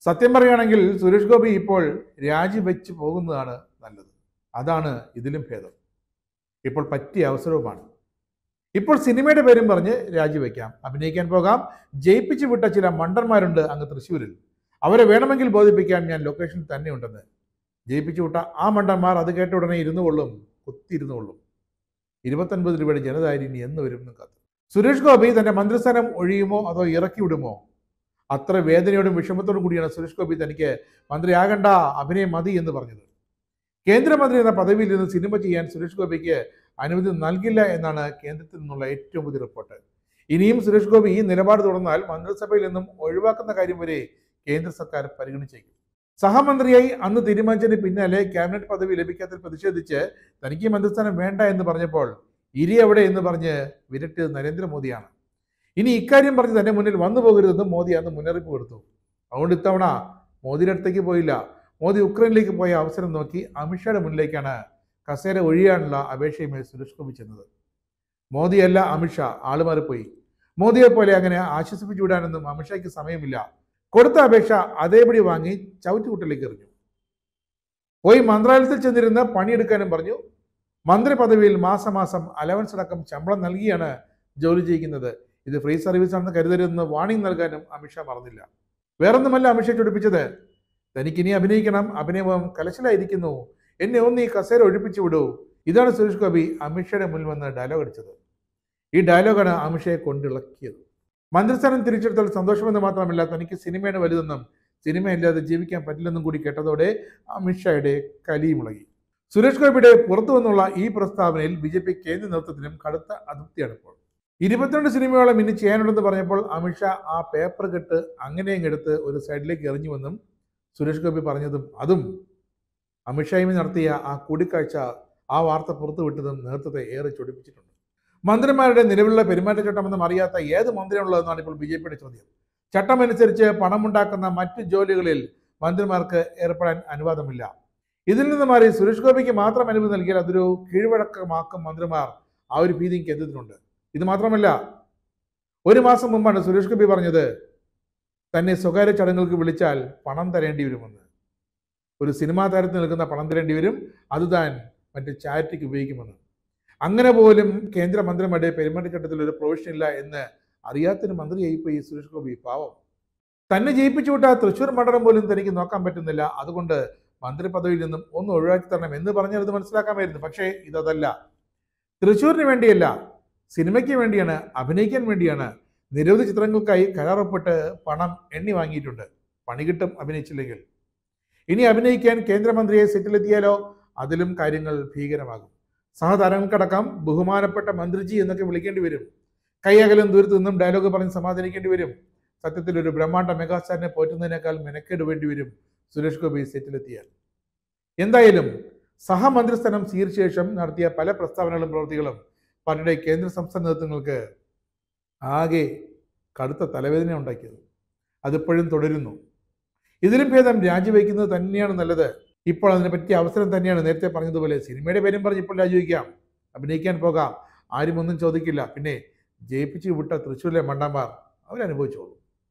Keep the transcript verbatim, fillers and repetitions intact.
സത്യം പറയുകയാണെങ്കിൽ സുരേഷ് ഗോപി ഇപ്പോൾ രാജിവെച്ച് പോകുന്നതാണ് നല്ലത്. അതാണ് ഇതിലും ഭേദം. ഇപ്പോൾ പറ്റിയ അവസരവുമാണ്. ഇപ്പോൾ സിനിമയുടെ പേരും പറഞ്ഞ് രാജിവെക്കാം, അഭിനയിക്കാൻ പോകാം. ജയിപ്പിച്ചു വിട്ട ചില മണ്ടന്മാരുണ്ട് അങ്ങ് തൃശ്ശൂരിൽ. അവരെ വേണമെങ്കിൽ ബോധിപ്പിക്കാൻ ഞാൻ ലൊക്കേഷനിൽ തന്നെ ഉണ്ടെന്ന്. ജയിപ്പിച്ചു വിട്ട ആ മണ്ടന്മാർ അത് കേട്ട ഉടനെ ഇരുന്നു കൊള്ളും, കുത്തിയിരുന്നു കൊള്ളും. ഇരുപത്തൊൻപത് രൂപയുടെ ജനതാരി ഇനി എന്ന് വരും കാത്തു. സുരേഷ് ഗോപി തന്റെ മന്ത്രിസ്ഥാനം ഒഴിയുമോ അതോ ഇറക്കി വിടുമോ? അത്ര വേദനയോടും വിഷമത്തോടും കൂടിയാണ് സുരേഷ് ഗോപി തനിക്ക് മന്ത്രിയാകണ്ട, അഭിനയം മതി എന്ന് പറഞ്ഞത്. കേന്ദ്രമന്ത്രി എന്ന പദവിയിൽ നിന്ന് സിനിമ ചെയ്യാൻ സുരേഷ് ഗോപിക്ക് അനുമതി നൽകില്ല എന്നാണ് കേന്ദ്രത്തിൽ നിന്നുള്ള ഏറ്റവും പുതിയ റിപ്പോർട്ട്. ഇനിയും സുരേഷ് ഗോപി ഈ നിലപാട് തുടർന്നാൽ മന്ത്രിസഭയിൽ നിന്നും ഒഴിവാക്കുന്ന കാര്യം വരെ കേന്ദ്ര സർക്കാർ പരിഗണിച്ചേക്കും. സഹമന്ത്രിയായി അന്ന് തീരുമാനിച്ചതിന് പിന്നാലെ ക്യാബിനറ്റ് പദവി ലഭിക്കാത്തതിൽ പ്രതിഷേധിച്ച് തനിക്ക് മന്ത്രിസ്ഥാനം വേണ്ട എന്ന് പറഞ്ഞപ്പോൾ ഇരി എവിടെ എന്ന് പറഞ്ഞ് വിരട്ട് നരേന്ദ്രമോദിയാണ്. ഇനി ഇക്കാര്യം പറഞ്ഞ് തന്നെ മുന്നിൽ വന്നു പോകരുതെന്ന് മോദി അന്ന് മുന്നറിയിപ്പ് കൊടുത്തു. അതുകൊണ്ട് ഇത്തവണ മോദിയുടെ അടുത്തേക്ക് പോയില്ല. മോദി ഉക്രൈനിലേക്ക് പോയ അവസരം നോക്കി അമിത്ഷായുടെ മുന്നിലേക്കാണ് കസേര ഒഴിയാനുള്ള അപേക്ഷയുമായി സുരേഷ് ഗോപി ചെന്നത്. മോദിയല്ല അമിത്ഷാ, ആള് മാറിപ്പോയി. മോദിയെ പോലെ അങ്ങനെ ആശ്വസിപ്പിച്ചു വിടാനൊന്നും അമിത്ഷായ്ക്ക് സമയമില്ല. കൊടുത്ത അപേക്ഷ അതേപടി വാങ്ങി ചവിറ്റുകുട്ടലേക്ക് എറിഞ്ഞു. പോയി മന്ത്രാലയത്തിൽ ചെന്നിരുന്ന് പണിയെടുക്കാനും പറഞ്ഞു. മന്ത്രി പദവിയിൽ മാസം മാസം അലവൻസ് അടക്കം ശമ്പളം നൽകിയാണ് ജോലി ചെയ്യിക്കുന്നത്. ഇത് ഫ്രീ സർവീസ് ആണെന്ന് കരുതരുതെന്ന് വാണിംഗ് നൽകാനും അമിത്ഷാ മറന്നില്ല. വേറൊന്നുമല്ല അമിത്ഷാ ചൊടിപ്പിച്ചത്, തനിക്കിനി അഭിനയിക്കണം, അഭിനയം കലശലായിരിക്കുന്നു, എന്നെ ഒന്ന് ഈ കസേര ഒഴിപ്പിച്ചു വിടൂ. ഇതാണ് സുരേഷ് ഗോപി അമിത്ഷായുടെ മുന്നിൽ വന്ന് ഡയലോഗ് അടിച്ചത്. ഈ ഡയലോഗാണ് അമിത്ഷയെ കൊണ്ടിളക്കിയത്. മന്ത്രിസ്ഥാനം തിരിച്ചെടുത്താൽ സന്തോഷമെന്ന് മാത്രമല്ല, തനിക്ക് സിനിമയാണ് വലുതെന്നും സിനിമയില്ലാതെ ജീവിക്കാൻ പറ്റില്ലെന്നും കൂടി കേട്ടതോടെ അമിത്ഷായുടെ കലിയുമുളകി. സുരേഷ് ഗോപിയുടെ പുറത്തു നിന്നുള്ള ഈ പ്രസ്താവനയിൽ ബി ജെ പി കേന്ദ്ര നേതൃത്വത്തിനും കടുത്ത അതൃപ്തിയാണ് ഇപ്പോൾ. ഇരുപത്തിരണ്ട് സിനിമയോളം ഇനി ചെയ്യാനുണ്ടെന്ന് പറഞ്ഞപ്പോൾ അമിത്ഷാ ആ പേപ്പർ കെട്ട് അങ്ങനെയും എടുത്ത് ഒരു സൈഡിലേക്ക് എറിഞ്ഞുവെന്നും സുരേഷ് ഗോപി പറഞ്ഞതും, അതും അമിത്ഷായുമായി നടത്തിയ ആ കൂടിക്കാഴ്ച, ആ വാർത്ത പുറത്തുവിട്ടതും നേതൃത്വത്തെ ഏറെ ചൊടിപ്പിച്ചിട്ടുണ്ട്. മന്ത്രിമാരുടെ നിലവിലുള്ള പെരുമാറ്റച്ചട്ടമൊന്നും അറിയാത്ത ഏത് മന്ത്രിയാണുള്ളതെന്നാണ് ഇപ്പോൾ ബി ജെ പിയുടെ ചോദ്യം. ചട്ടമനുസരിച്ച് പണമുണ്ടാക്കുന്ന മറ്റ് ജോലികളിൽ മന്ത്രിമാർക്ക് ഏർപ്പെടാൻ അനുവാദമില്ല. ഇതിൽ നിന്ന് മാറി സുരേഷ് ഗോപിക്ക് മാത്രം അനുമതി നൽകിയാൽ അതൊരു കീഴ്വഴക്കമാക്കും മന്ത്രിമാർ. ആ ഒരു ഭീതിയും കേന്ദ്രത്തിനുണ്ട്. ഇത് മാത്രമല്ല, ഒരു മാസം മുമ്പാണ് സുരേഷ് ഗോപി പറഞ്ഞത് തന്നെ സ്വകാര്യ ചടങ്ങുകൾക്ക് വിളിച്ചാൽ പണം തരേണ്ടി വരുമെന്ന്. ഒരു സിനിമാ താരത്തിന് നൽകുന്ന പണം തരേണ്ടി വരും, അത് താൻ മറ്റ് ചാരിറ്റിക്ക് ഉപയോഗിക്കുമെന്ന്. അങ്ങനെ പോലും കേന്ദ്രമന്ത്രിമാരുടെ പെരുമാറ്റച്ചട്ടത്തിൽ ഒരു പ്രൊവിഷൻ ഇല്ല എന്ന് അറിയാത്തൊരു മന്ത്രിയായിപ്പോയി സുരേഷ് ഗോപി. പാവം, തന്നെ ജയിപ്പിച്ചു വിട്ട തൃശ്ശൂർ മണ്ഡലം പോലും തനിക്ക് നോക്കാൻ പറ്റുന്നില്ല. അതുകൊണ്ട് മന്ത്രി പദവിയിൽ നിന്നും ഒന്ന് ഒഴിവാക്കി തരണം എന്ന് പറഞ്ഞാൽ ഇത് മനസ്സിലാക്കാമായിരുന്നു. പക്ഷേ ഇതല്ല. തൃശ്ശൂരിന് വേണ്ടിയല്ല, സിനിമയ്ക്ക് വേണ്ടിയാണ്, അഭിനയിക്കാൻ വേണ്ടിയാണ്. നിരവധി ചിത്രങ്ങൾക്കായി കരാറൊപ്പിട്ട് പണം എണ്ണി വാങ്ങിയിട്ടുണ്ട്. പണി കിട്ടും അഭിനയിച്ചില്ലെങ്കിൽ. ഇനി അഭിനയിക്കാൻ കേന്ദ്രമന്ത്രിയെ സെറ്റിലെത്തിയാലോ അതിലും കാര്യങ്ങൾ ഭീകരമാകും. സഹതാരങ്ങൾക്കടക്കം ബഹുമാനപ്പെട്ട മന്ത്രിജി എന്നൊക്കെ വിളിക്കേണ്ടി വരും. കൈയകലം ദൂരത്തു നിന്നും ഡയലോഗ് പറഞ്ഞ് സമാധാനിക്കേണ്ടി വരും. സത്യത്തിൽ ഒരു ബ്രഹ്മാണ്ഡ മെഗാസ്റ്റാറിനെ പോറ്റുന്നതിനേക്കാൾ മെനക്കേട് വേണ്ടി വരും സുരേഷ് ഗോപി സെറ്റിലെത്തിയാൽ. എന്തായാലും സഹമന്ത്രിസ്ഥാനം സ്വീകരിച്ച ശേഷം നടത്തിയ പല പ്രസ്താവനകളും പ്രവൃത്തികളും പാർട്ടിയുടെ കേന്ദ്ര സംസ്ഥാന നേതൃത്വങ്ങൾക്ക് ആകെ കടുത്ത തലവേദന ഉണ്ടാക്കിയത്. അതിപ്പോഴും തുടരുന്നു. ഇതിലും ഭേദം രാജിവെക്കുന്നത് തന്നെയാണ് നല്ലത്. ഇപ്പോൾ അതിനെ പറ്റിയ അവസരം തന്നെയാണ്. നേരത്തെ പറഞ്ഞതുപോലെ സിനിമയുടെ പേരും പറഞ്ഞ് ഇപ്പോൾ രാജിവെക്കാം, അഭിനയിക്കാൻ പോകാം, ആരും ഒന്നും ചോദിക്കില്ല. പിന്നെ ജയിപ്പിച്ചു വിട്ട തൃശ്ശൂരിലെ മണ്ടന്മാർ അവരനുഭവിച്ചോളൂ.